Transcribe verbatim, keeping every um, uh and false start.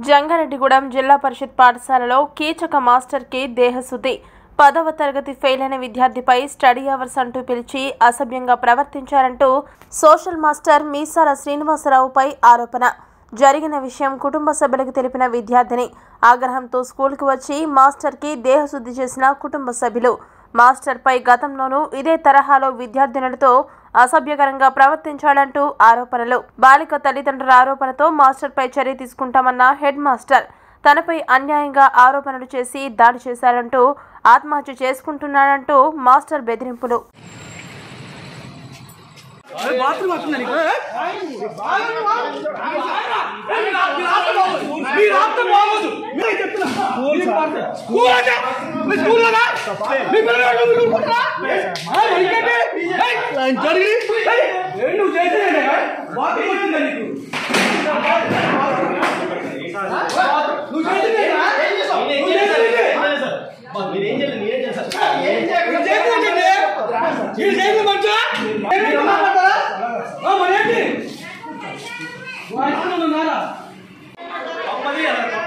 జంగారెడ్డిగూడెం జిల్లా పరిషత్ పాఠశాలలో కీచక మాస్టర్కి దేహశుద్ధి. పదవ తరగతి ఫెయిల్ అయిన విద్యార్థిపై స్టడీ అవర్స్ అంటూ పిలిచి అసభ్యంగా ప్రవర్తించారంటూ సోషల్ మాస్టర్ మీసాల శ్రీనివాసరావుపై ఆరోపణ. జరిగిన విషయం కుటుంబ సభ్యులకు తెలిపిన విద్యార్థిని ఆగ్రహంతో స్కూల్కి వచ్చి మాస్టర్కి దేహశుద్ధి చేసిన కుటుంబ సభ్యులు. మాస్టర్పై గతంలోనూ ఇదే తరహాలో విద్యార్థినులతో అసభ్యకరంగా ప్రవర్తించాడంటూ ఆరోపణలు. బాలిక తల్లిదండ్రుల ఆరోపణతో మాస్టర్పై చర్య తీసుకుంటామన్న హెడ్ మాస్టర్ తనపై అన్యాయంగా ఆరోపణలు చేసి దాడి చేశారంటూ ఆత్మహత్య చేసుకుంటున్నాడంటూ మాస్టర్ బెదిరింపులు. What